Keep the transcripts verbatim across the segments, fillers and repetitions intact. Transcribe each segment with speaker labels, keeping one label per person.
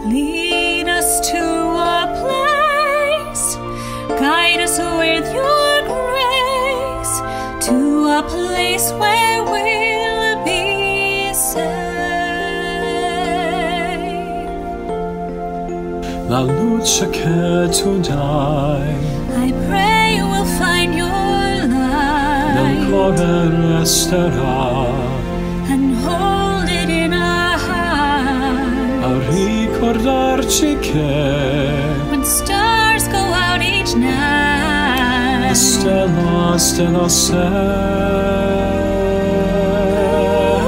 Speaker 1: Lead us to a place, guide us with your grace, to a place where we'll be safe.
Speaker 2: La luce che tu dai,
Speaker 1: I pray we'll find your light,
Speaker 2: nel cuore resterà,
Speaker 1: and hold it in our heart,
Speaker 2: a ricordarci che
Speaker 1: when stars go out each night,
Speaker 2: la stella, stella sei,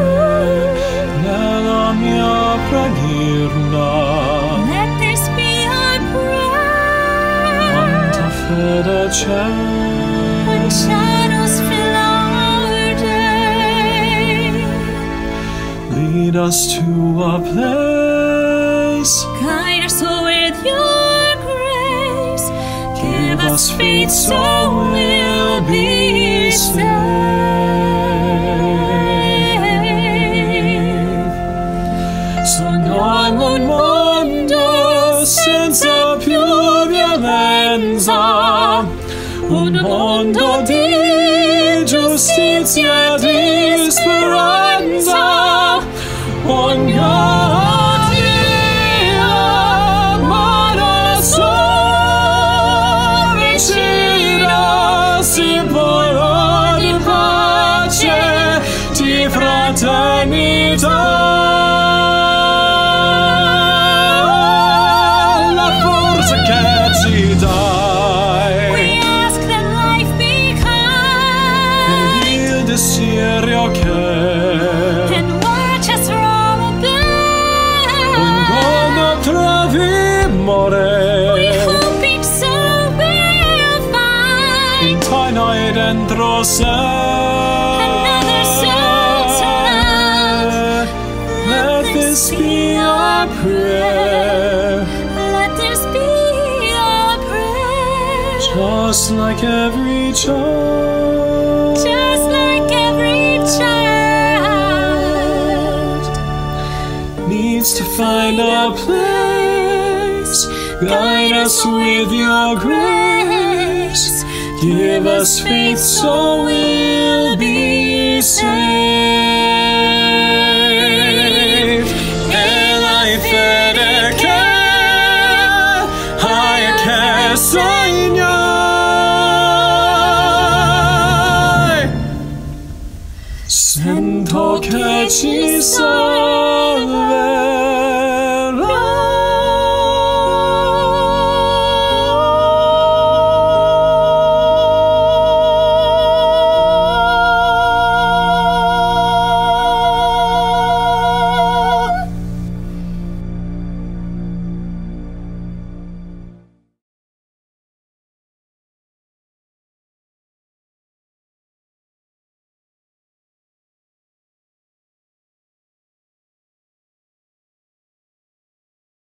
Speaker 2: nella mia preghiera.
Speaker 1: Let this be our prayer.
Speaker 2: Quanta fede c'è,
Speaker 1: When shadows fill our day,
Speaker 2: lead us to a place,
Speaker 1: guide us with your grace, give us faith so we'll be safe.
Speaker 2: Sogniamo un mondo senza più violenza, un mondo di giustizia e di speranza. Ogni mano sua vicina, simbolo di pace, di fraternità. La forza che ci dai,
Speaker 1: We ask that life be kind,
Speaker 2: il desiderio che
Speaker 1: and watch us from above.
Speaker 2: quando trovi amore,
Speaker 1: We hope each soul will find
Speaker 2: intorno dentro sé.
Speaker 1: another soul to love.
Speaker 2: Let this be our prayer,
Speaker 1: Let this be our prayer.
Speaker 2: just like every child,
Speaker 1: Just like every child
Speaker 2: needs to find a place. Guide us with your grace, give us faith so we'll be safe.